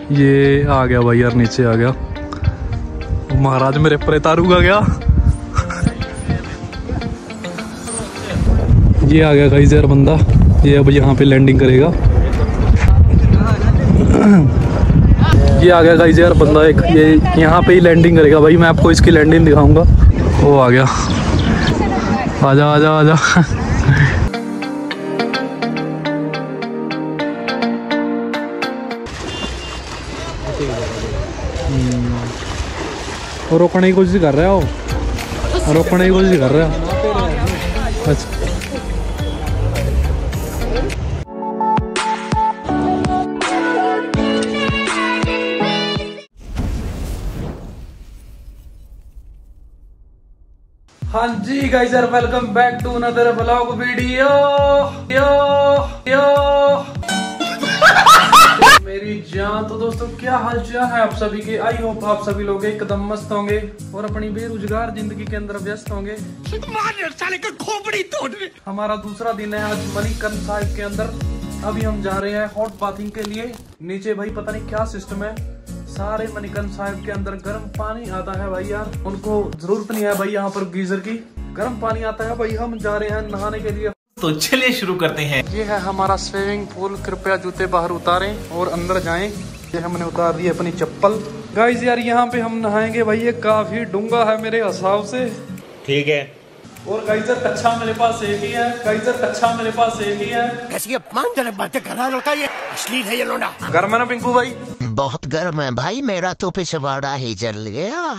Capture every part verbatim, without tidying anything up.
ये आ गया भाई यार, नीचे आ गया महाराज मेरे परे तारू का गया। ये आ गया गाइस यार बंदा, ये अब यहाँ पे लैंडिंग करेगा। ये आ गया गाइस यार बंदा एक, ये यहाँ पे ही लैंडिंग करेगा भाई। मैं आपको इसकी लैंडिंग दिखाऊंगा। वो आ गया, आजा आजा आजा। और रोकने की कोशिश कर रहा है वो, रोकने की कोशिश कर रहा है। अच्छा हाँ जी गाइस यार, welcome back to another blog video. Yo yo मेरी जान। तो दोस्तों क्या हाल चाल है आप सभी के। आई होप आप सभी लोग एकदम मस्त होंगे और अपनी बेरोजगार जिंदगी के अंदर व्यस्त होंगे। साले का खोपड़ी तोड़। हमारा दूसरा दिन है आज मणिकर्ण साहिब के अंदर। अभी हम जा रहे हैं हॉट बाथिंग के लिए। नीचे भाई पता नहीं क्या सिस्टम है, सारे मणिकर्ण साहिब के अंदर गर्म पानी आता है भाई यार। उनको जरूरत नहीं है भाई यहाँ पर गीजर की, गर्म पानी आता है भाई। हम जा रहे हैं नहाने के लिए, तो चलिए शुरू करते हैं। ये है हमारा स्विमिंग पूल। कृपया जूते बाहर उतारें और अंदर जाएं। ये हमने उतार दी अपनी चप्पल। गाइस यार यहाँ पे हम नहाएंगे भाई, ये काफी डूंगा है मेरे हिसाब से। ठीक है। और गाइजर कच्छा मेरे पास एक ही है, गाइजर कच्छा मेरे पास एक ही है। कैसी अपमानजनक बातें कर रहा है लड़का, ये अश्लील है ये लोना। गर्म है ना पिंकू भाई? बहुत गर्म है भाई, मेरा तो पिछवाड़ा ही जल गया।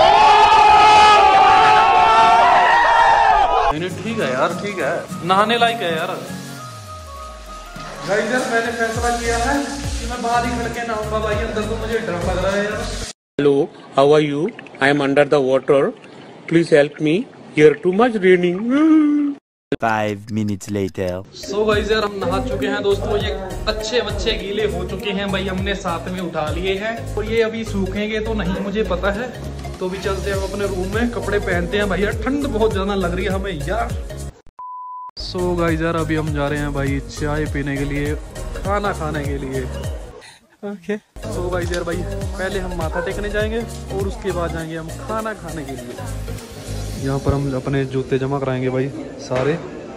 ठीक है यार, ठीक है, नहाने लायक है यार। गाइस यार मैंने फैसला किया है कि मैं बाहर ही खड़ के नहाऊंगा भाई, अंदर तो मुझे डर लग रहा है यार। Hello, how are you? I am under the water, please help me, here too much raining. Five minutes later. So guys यार हम नहा चुके हैं दोस्तों। ये अच्छे बच्चे गीले हो चुके हैं भाई, हमने साथ में उठा लिए हैं। और ये अभी सूखेंगे तो नहीं मुझे पता है, तो भी चलते हैं अपने रूम में, कपड़े पहनते हैं भाई यार, ठंड बहुत ज्यादा लग रही है हमें यार। सो so गाइस यार अभी हम जा रहे हैं भाई चाय पीने के लिए, खाना खाने के लिए। Okay okay. So so guys यार भाई पहले हम माथा टेकने जाएंगे और उसके बाद जाएंगे हम खाना खाने के लिए। यहाँ पर हम अपने जूते जमा कराएंगे भाई सारे।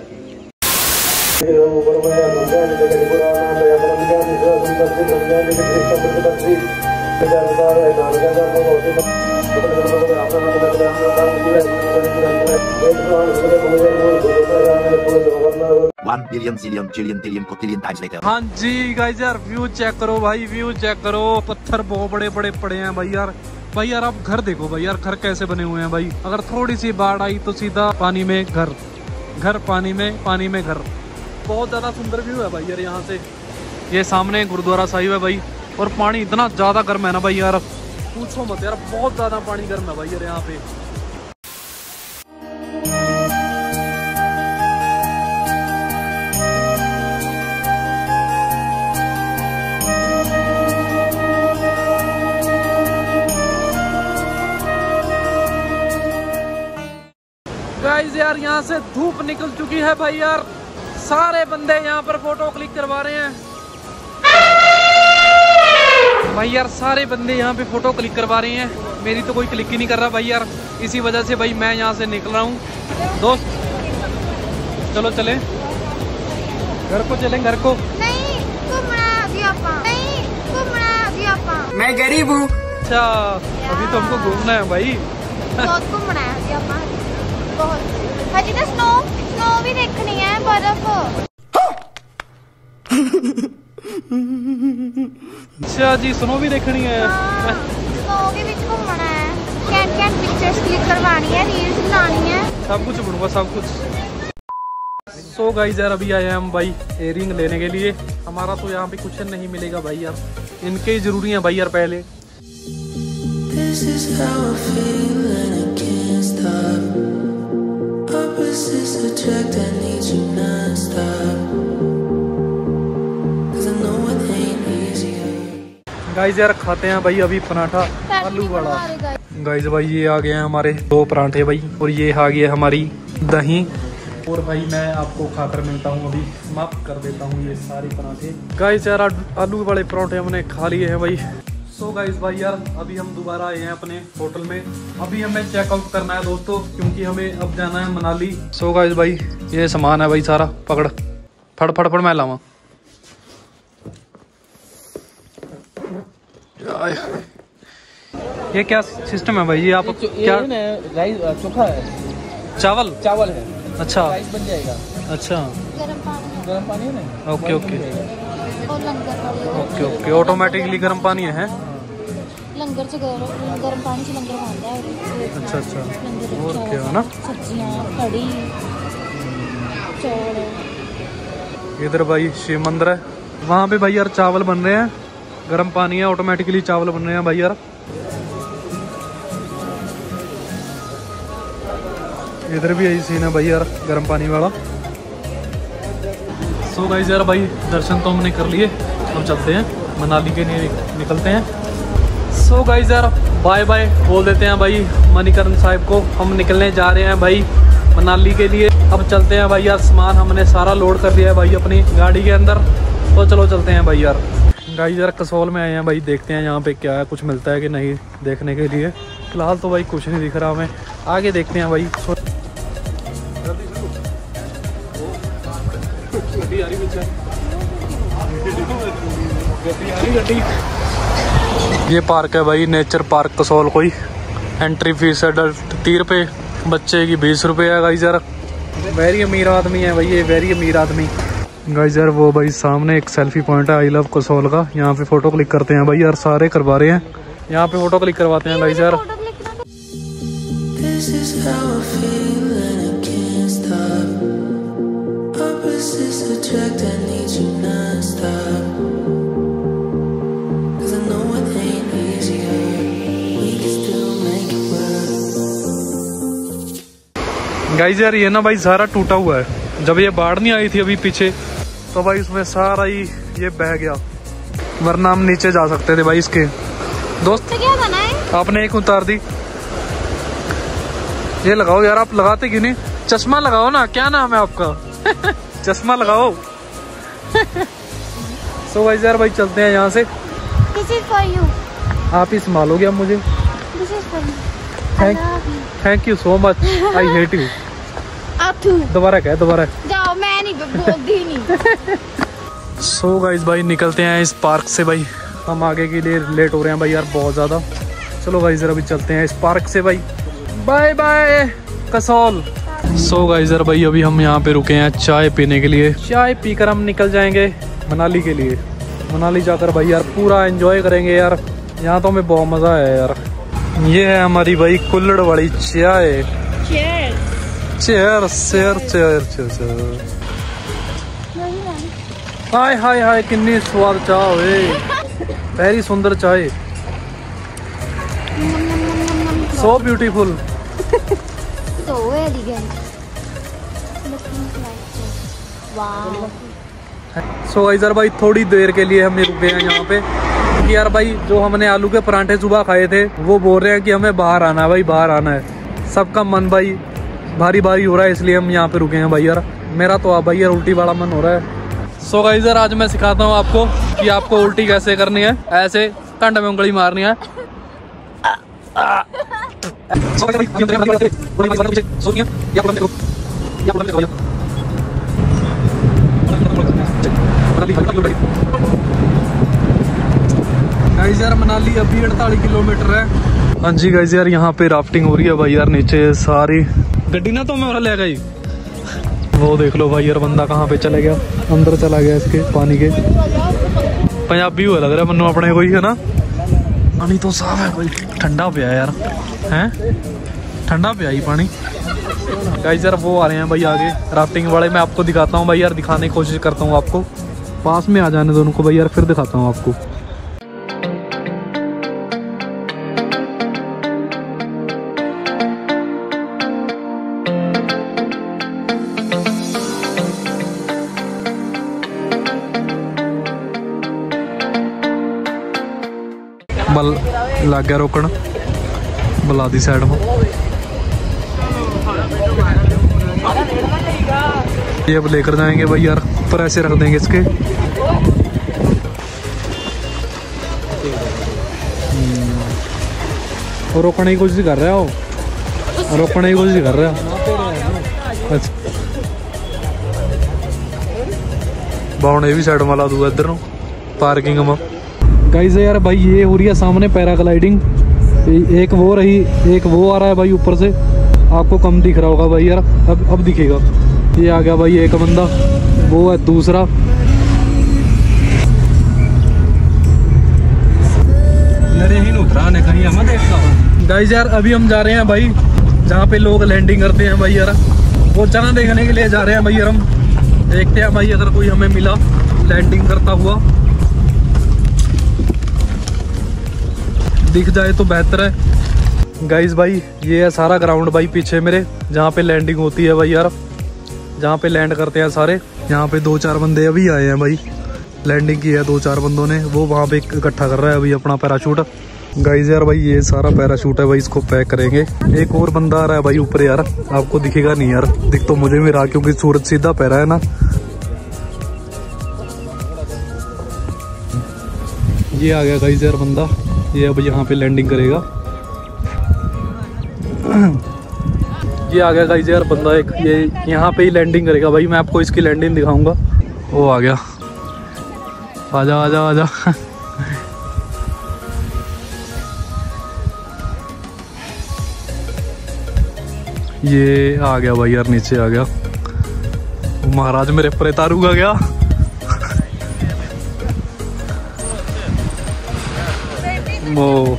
One billion zillion trillion billion quadrillion times later. हाँ जी गाइस यार व्यू चेक करो भाई, व्यू चेक करो। पत्थर बहुत बड़े बड़े पड़े हैं भाई यार। भाई यार आप घर देखो भाई यार, घर कैसे बने हुए हैं भाई। अगर थोड़ी सी बाढ़ आई तो सीधा पानी में घर, घर पानी में, पानी में घर। बहुत ज्यादा सुंदर व्यू है भाई यार यहाँ से। ये सामने गुरुद्वारा साहिब है भाई, और पानी इतना ज्यादा गर्म है ना भाई यार, पूछो मत यार, बहुत ज्यादा पानी गर्म है भाई यार यहाँ पे। गाइस यार यहाँ से धूप निकल चुकी है भाई यार, सारे बंदे यहाँ पर फोटो क्लिक करवा रहे हैं भाई यार। सारे बंदे यहाँ पे फोटो क्लिक करवा रहे हैं, मेरी तो कोई क्लिक ही नहीं कर रहा भाई यार। इसी वजह से भाई मैं यहाँ से निकल रहा हूँ। दोस्त चलो चले घर को, चलें घर को। नहीं नहीं मैं गरीब हूँ। अच्छा अभी तो हमको घूमना है भाई, बहुत घूमना है बहुत। हजी तो स्नो स्नो भी देखनी है, बर्फ। अच्छा जी स्नो भी देखनी है। हाँ, स्नो भी विच घूमना है, कैन कैन पिक्चर्स क्लिक करवानी है, रील्स बनानी है, सब कुछ बनूंगा सब कुछ। सो so गाइस यार अभी आए हैं हम भाई एयरिंग लेने के लिए। हमारा तो यहाँ पे कुछ नहीं मिलेगा भाई यार, इनके ही जरूरी है भाई यार पहले। This is how I feel and I can't stop. Opposites attract, I need you non-stop. Cause I know it ain't easy. Guys यार खाते हैं भाई अभी पराठा आलू वाला। गाइस भाई ये आ गए हैं हमारे दो पराठे भाई, और ये आ गई है हमारी दही। और भाई मैं आपको खाकर मिलता हूँ, अभी समाप्त कर देता हूँ ये सारे पराठे। गाइस यार आलू वाले पराठे हमने खा लिए हैं भाई। सो गाइस भाई यार अभी हम दोबारा आए हैं अपने होटल में। अभी हमें चेकआउट करना है दोस्तों, क्योंकि हमें अब जाना है मनाली। सो गाइस भाई ये सामान है भाई सारा, पकड़ फड़ फड़ फड़ मैं लावा। ये क्या सिस्टम है भाई? ये आप क्या राइस चोखा है, चावल चावल है, अच्छा राइस बन जाएगा। अच्छा गरम पानी गर्म पानी है ना, ओके ओके और लंगर वाली ओके ओके ऑटोमेटिकली गर्म पानी है। लंगर से गरम गरम पानी से लंगर बनता है। अच्छा अच्छा लंगर और क्या है ना, सब्जियां, कड़ी, चौल। इधर भाई शिव मंदिर है, वहाँ पे भाई यार चावल बन रहे हैं, गर्म पानी है, ऑटोमेटिकली चावल बन रहे हैं भाई यार। इधर भी यही सीन है भाई यार, गर्म पानी वाला। सो गाइस यार भाई दर्शन तो हमने कर लिए, अब चलते हैं मनाली के लिए निकलते हैं। सो गाइस यार बाय बाय बोल देते हैं भाई मणिकरण साहब को, हम निकलने जा रहे हैं भाई मनाली के लिए। अब चलते हैं भाई यार, सामान हमने सारा लोड कर दिया है भाई अपनी गाड़ी के अंदर, तो चलो चलते हैं भाई यार। गाइस यार कसौल में आए हैं भाई, देखते हैं यहाँ पे क्या है, कुछ मिलता है कि नहीं देखने के लिए। फिलहाल तो भाई कुछ नहीं दिख रहा हमें, आगे देखते हैं भाई। ये पार्क है भाई, नेचर पार्क कसौल कोई। एंट्री फीस अडल्ट तीस रुपये, बच्चे की बीस रुपये है गाइस यार। वेरी अमीर आदमी है भाई ये, वेरी अमीर आदमी। गाइस यार वो भाई सामने एक सेल्फी पॉइंट है आई लव कसौल का, यहाँ पे फोटो क्लिक करते हैं भाई यार, सारे करवा रहे हैं यहाँ पे फोटो क्लिक करवाते हैं गाइस यार। गाइस यार ये ना भाई सारा टूटा हुआ है, जब ये बाढ़ नहीं आई थी अभी पीछे तो भाई इसमें सारा ही ये बह गया, वरना हम नीचे जा सकते थे भाई इसके। दोस्त तो क्या बना है? आपने एक उतार दी, ये लगाओ यार, आप लगाते क्यों नहीं? चश्मा लगाओ ना, क्या नाम है आपका? चश्मा लगाओ। सो गाइस यार भाई चलते हैं यहाँ से। This is for you. आप ही संभालोगे अब मुझे? This is for you. I thank love you. Thank you so much, I hate you. आप तू दोबारा क्या दोबारा? जाओ, मैं नहीं बोलती नहीं। सो गाइस भाई निकलते हैं इस पार्क से भाई, हम आगे के लिए लेट हो रहे हैं भाई यार बहुत ज़्यादा। चलो गाइस यार अभी चलते हैं इस पार्क से भाई, bye bye Kasol. So guys यार भाई अभी हम यहाँ पे रुके हैं चाय पीने के लिए, चाय पीकर हम निकल जाएंगे मनाली के लिए। मनाली जाकर भाई यार पूरा एंजॉय करेंगे यार, यहाँ तो हमें बहुत मज़ा आया यार। ये है हमारी भाई कुल्हड़ वाली चाय। Chair chair chair chair. हाय हाय हाय कितनी स्वाद चाय है, वेरी सुंदर चाय, so beautiful, So elegant. Looking like this. Wow. So guys यार भाई थोड़ी देर के लिए हम रुके हैं यहाँ पे, क्योंकि यार भाई जो हमने आलू के पराठे सुबह खाए थे वो बोल रहे हैं कि हमें बाहर आना है भाई, बाहर आना है। सबका मन भाई भारी भारी हो रहा है, इसलिए हम यहाँ पे रुके हैं भाई यार। मेरा तो आप भाई यार उल्टी वाला मन हो रहा है। सो गाइस यार आज मैं सिखाता हूँ आपको कि आपको उल्टी कैसे करनी है, ऐसे कंड में उंगली मारनी है। गाइस यार मनाली अभी अड़तालीस किलोमीटर है। हाँ जी गाइस यार यहाँ पे राफ्टिंग हो रही है भाई यार, नीचे सारी गड्डी ना तो मैं ले गई। वो देख लो भाई यार बंदा कहाँ पे चले गया, अंदर चला गया इसके पानी के। पंजाबी हुआ लग रहा है मनु अपने कोई है ना, पानी तो साफ है भाई, ठंडा पिया यार, हैं ठंडा पिया ही पानी। गाइस यार वो आ रहे हैं भाई आगे राफ्टिंग वाले, मैं आपको दिखाता हूँ भाई यार, दिखाने की कोशिश करता हूँ आपको, पास में आ जाने दो उनको भाई यार, फिर दिखाता हूँ आपको। बल लग गया रोकन बला दी साइड में। ये अब लेकर जाएंगे भाई यार, ऊपर ऐसे रख देंगे इसके। और रोकने की कोशिश कर रहा हो, रोकने की कोशिश कर रहा। अच्छा बाउंड भी साइड वाला दूंगा इधर पार्किंग में। गाइस यार भाई ये हो रही है सामने पैराग्लाइडिंग, एक वो रही, एक वो आ रहा है भाई ऊपर से, आपको कम दिख रहा होगा भाई यार, अब अब दिखेगा। ये आ गया भाई एक बंदा, वो है दूसरा। गाइस यार अभी हम जा रहे हैं भाई जहाँ पे लोग लैंडिंग करते हैं भाई यार, वो जगह देखने के लिए जा रहे हैं भाई यार। हम देखते हैं भाई अगर कोई हमें मिला लैंडिंग करता हुआ दिख जाए तो बेहतर है। गाइस भाई ये है सारा ग्राउंड भाई पीछे मेरे, जहाँ पे लैंडिंग होती है भाई यार, जहाँ पे लैंड करते हैं सारे। यहाँ पे दो चार बंदे अभी आए हैं भाई, लैंडिंग की है दो चार बंदों ने, वो वहाँ पे इकट्ठा कर रहा है अभी अपना पैराशूट। गाइस यार भाई ये सारा पैराशूट है भाई, इसको पैक करेंगे। एक और बंदा आ रहा है भाई ऊपर यार, आपको दिखेगा नहीं यार, दिख तो मुझे भी रहा क्योंकि सूरज सीधा पैरा है ना। ये आ गया गाइस यार बंदा, ये अब यहाँ पे लैंडिंग करेगा। ये आ गया गाइस यार बंदा एक, ये यहाँ पे ही लैंडिंग करेगा भाई, मैं आपको इसकी लैंडिंग दिखाऊंगा। वो आ गया, आजा आजा आजा। ये आ गया भाई यार, नीचे आ गया। महाराज मेरे पर तारूगा गया। वो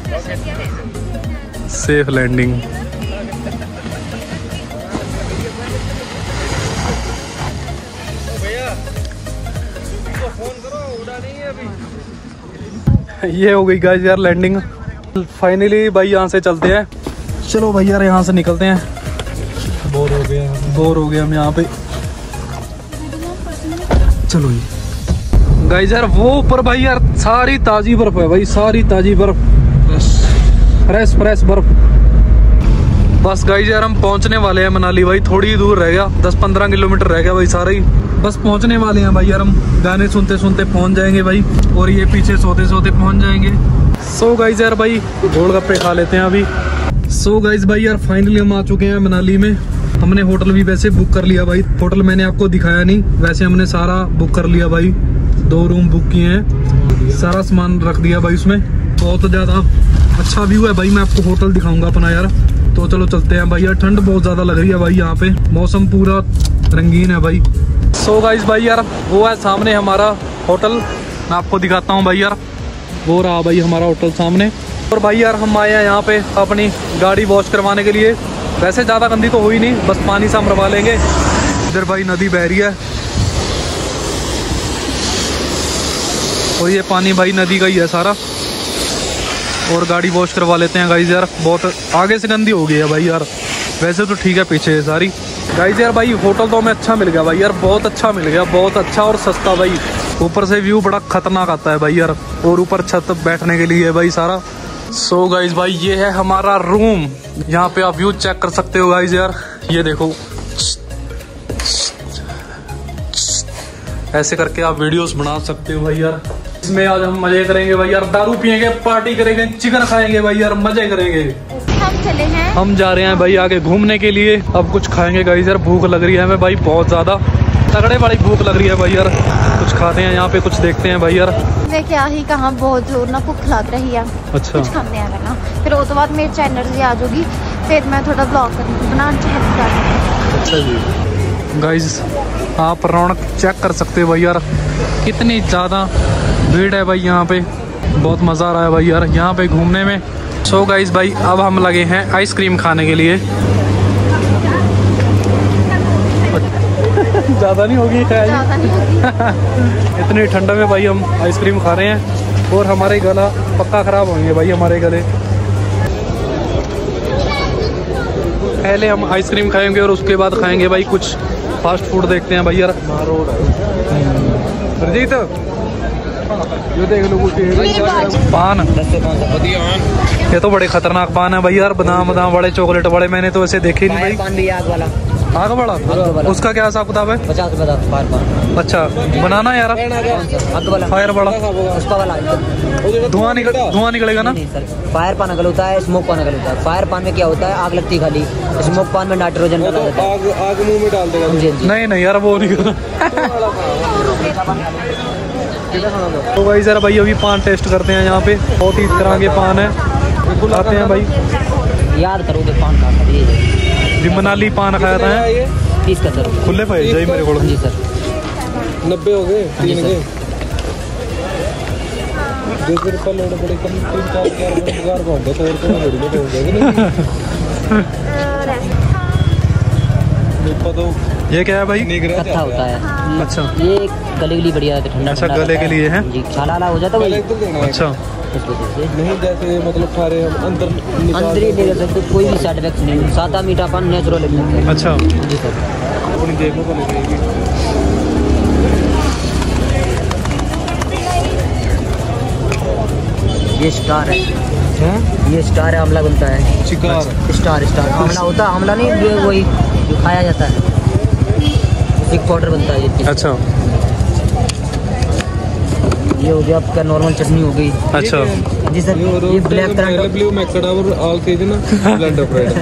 सेफ लैंडिंग। ये हो गई गाइस यार लैंडिंग फाइनली भाई। यहाँ से चलते हैं, चलो भाई यार यहाँ से निकलते हैं, बोर हो गए बोर हो गए हम यहाँ पे। चलो जी गाइस यार वो ऊपर भाई यार सारी ताजी बर्फ है भाई, सारी ताजी बर्फ, फ्रेश फ्रेश बर्फ। बस गाइस यार हम पहुंचने वाले हैं मनाली भाई, थोड़ी ही दूर रह गया, दस पंद्रह किलोमीटर रह गया भाई सारा ही, बस पहुंचने वाले हैं भाई यार। हम गाने सुनते सुनते पहुंच जाएंगे भाई, और ये पीछे सोते सोते पहुंच जाएंगे। सो गाइस यार भाई गोलगप्पे खा लेते हैं अभी। सो गाइस भाई यार फाइनली हम आ चुके हैं मनाली में। हमने होटल भी वैसे बुक कर लिया भाई, होटल मैंने आपको दिखाया नहीं, वैसे हमने सारा बुक कर लिया भाई, दो रूम बुक किए हैं, सारा सामान रख दिया भाई उसमें। बहुत ज़्यादा अच्छा व्यू है भाई, मैं आपको होटल दिखाऊंगा अपना यार। तो चलो चलते हैं भाई यार, ठंड बहुत ज़्यादा लग रही है भाई यहाँ पे, मौसम पूरा रंगीन है भाई। सो गाइस भाई यार वो है सामने हमारा होटल, मैं आपको दिखाता हूँ भाई यार, वो रहा भाई हमारा होटल सामने। और भाई यार हम आए हैं यहाँ पे अपनी गाड़ी वॉश करवाने के लिए, वैसे ज़्यादा गंदी तो हुई नहीं, बस पानी से हम मरवा लेंगे। इधर भाई नदी बह रही है, और ये पानी भाई नदी का ही है सारा, और गाड़ी वॉश करवा लेते हैं गाइस यार। बहुत आगे से गंदी हो गई है भाई यार, वैसे तो ठीक है पीछे है सारी। गाइस यार भाई होटल तो हमें अच्छा मिल गया भाई यार, बहुत अच्छा मिल गया, बहुत अच्छा और सस्ता भाई। ऊपर से व्यू बड़ा खतरनाक आता है भाई यार, और ऊपर छत बैठने के लिए है भाई सारा। सो गाइस भाई ये है हमारा रूम, यहाँ पे आप व्यू चेक कर सकते हो गाइस यार, ये देखो ऐसे करके आप वीडियोस बना सकते हो भाई यार। इसमें आज हम मजे करेंगे भाई यार, दारू पियेंगे, पार्टी करेंगे, चिकन खाएंगे भाई यार, मजे करेंगे। हम चले हैं, हम जा रहे हैं भाई आगे घूमने के लिए, अब कुछ खाएंगे गाइस यार, भूख लग रही है हमें भाई, बहुत ज्यादा तगड़े वाली भूख लग रही है भाई यार। कुछ खाते हैं यहाँ पे, कुछ देखते हैं भाई यार। मैं क्या ही कहाँ, बहुत जोर ना भूख लग रही है। अच्छा कुछ खाते हैं ना, फिर वो तो बाद मेरे चैनल से आ जाऊगी, फिर मैं थोड़ा ब्लॉग बनाना चाहती हूँ। अच्छा जी गाइस आप रौनक चेक कर सकते हो भाई यार, कितनी ज़्यादा भीड़ है भाई यहाँ पे, बहुत मज़ा आ रहा है भाई यार यहाँ पे घूमने में। सो गाइस भाई अब हम लगे हैं आइसक्रीम खाने के लिए। ज़्यादा नहीं होगी ज़्यादा नहीं होगी। इतनी ठंड में भाई हम आइसक्रीम खा रहे हैं, और हमारे गला पक्का ख़राब होंगे भाई हमारे गले। पहले हम आइसक्रीम खाएंगे और उसके बाद खाएंगे भाई कुछ फास्ट फूड, देखते हैं भाई यार। रजीत ये देख लो पान, ये तो बड़े खतरनाक पान है भाई यार, बादाम बादाम बड़े, चॉकलेट बड़े, मैंने तो ऐसे देखे नहीं भाई। आग वाला उसका क्या हिसाब किताब है? पचास रुपए फायर पान। अच्छा बनाना यार आग वाला फायर वाला उसका वाला धुआं निकल धुआं निकलेगा ना? नहीं सर, फायर पान अलग होता है, स्मोक पान अलग होता है। फायर पान में क्या होता है, आग लगती है खाली। स्मोक पान में नाइट्रोजन डाला जाता है। आग आग मुंह में डाल देगा। नहीं नहीं यार वो नहीं करना। तो भाई जरा भाई अभी पान टेस्ट करते हैं। यहाँ पे बहुत ही तरह के पान है, आते हैं भाई। याद करोगे पान का सर, ये जी मनाली पान खाया था है तीस का सर। खुले पाए जाई मेरे को। जी सर नब्बे हो गए तीन के दो सौ रुपये लोड बड़े कम तीन चार चार पगार का होगा तो और तो बड़ी हो जाएगा। तो ये क्या है भाई? कत्था होता है। अच्छा ये गले के लिए बढ़िया है, ठंडा अच्छा, ठंडा गले के लिए है जी। छाला वाला हो जाता है वही। तो देना है। अच्छा इस वजह से नहीं जैसे मतलब खा रहे हम अंदर निकाल अंदर ही ले जा सकते, कोई भी साइड इफेक्ट नहीं। सादा मीठा पान नेचुरल एकदम। अच्छा जी सर। अपनी देखो को लगेगी। ये स्टार है, ये स्टार है, आमला बनता है। शिकार स्टार स्टार आमला होता है, आमला नहीं ये वही जो खाया जाता है, एक पाउडर बनता है ये। अच्छा ये हो गया आपका नॉर्मल चटनी हो गई। अच्छा जी सर। ये ब्लैक करंट ब्लू मैकड़ा और ऑल चीज ना blend of red.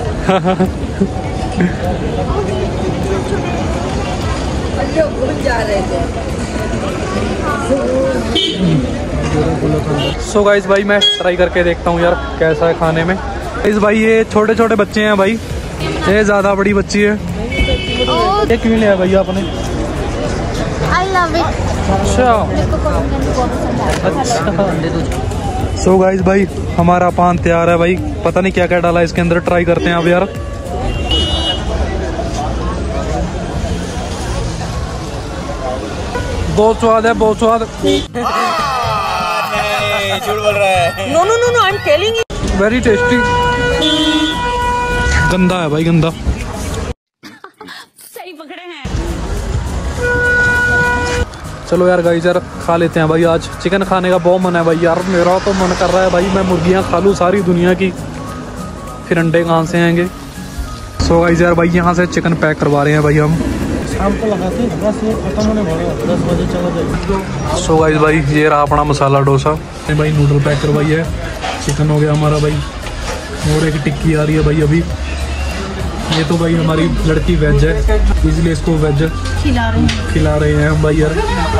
So guys भाई मैं ट्राई करके देखता हूँ यार कैसा है खाने में। इस भाई ये छोटे छोटे बच्चे हैं भाई, ये ज्यादा बड़ी बच्ची है। ये क्यों लिया भाई आपने? I love it. अच्छा अच्छा सो गाइस भाई हमारा पान तैयार है भाई, पता नहीं क्या क्या डाला इसके अंदर, ट्राई करते हैं अब यार। बहुत स्वाद है, बहुत स्वाद। झूठ बोल रहा है। No no no no I am telling you. Very tasty. गंदा है भाई गंदा। सही पकड़े हैं। चलो यार गाइस यार खा लेते हैं भाई। आज चिकन खाने का बहुत मन है भाई यार, मेरा तो मन कर रहा है भाई मैं मुर्गियां खा लूँ सारी दुनिया की, फिर अंडे कहाँ से आएंगे। सो गाइस यार भाई यहाँ से चिकन पैक करवा रहे हैं भाई हम। शाम को लगाते हैं दस बजे खत्म होने वाला, दस बजे चला जाएगा। सो गाइस भाई ये रहा अपना मसाला डोसा भाई, नूडल पैक करवाई है, चिकन हो गया हमारा भाई, और एक टिक्की आ रही है भाई अभी। ये तो भाई हमारी लड़की वेज है इसलिए इसको वेज खिला रहे हैं खिला रहे हैं हम भाई यार।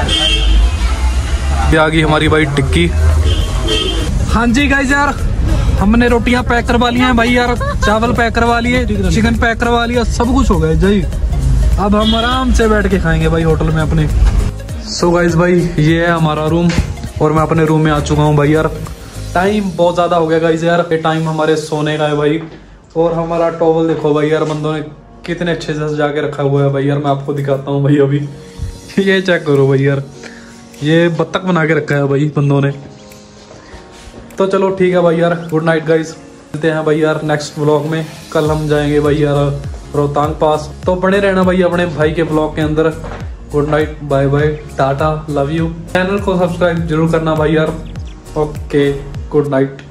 ये आ गई हमारी भाई टिक्की। हाँ जी गाइस यार हमने रोटियां पैक करवा ली हैं भाई यार, चावल पैक करवा लिए, चिकन पैक करवा लिया, सब कुछ हो गया जी। अब हम आराम से बैठ के खाएंगे भाई होटल में अपने। सो गाइस भाई ये है हमारा रूम और मैं अपने रूम में आ चुका हूँ भाई यार। टाइम बहुत ज्यादा हो गया गाइस यार, ये टाइम हमारे सोने का है भाई। और हमारा टॉवल देखो भाई यार बंदों ने कितने अच्छे से सजा के रखा हुआ है भाई यार, मैं आपको दिखाता हूँ भाई अभी। ये चेक करो भाई यार, ये बत्तख बना के रखा है भाई बंदों ने। तो चलो ठीक है भाई यार, गुड नाइट गाइस, मिलते हैं भाई यार नेक्स्ट व्लॉग में। कल हम जाएंगे भाई यार रोहतांग पास, तो बने रहना भाई अपने भाई के व्लॉग के अंदर। Good night, bye bye, tata, love you. Channel को सब्सक्राइब जरूर करना भाई यार। Okay good night.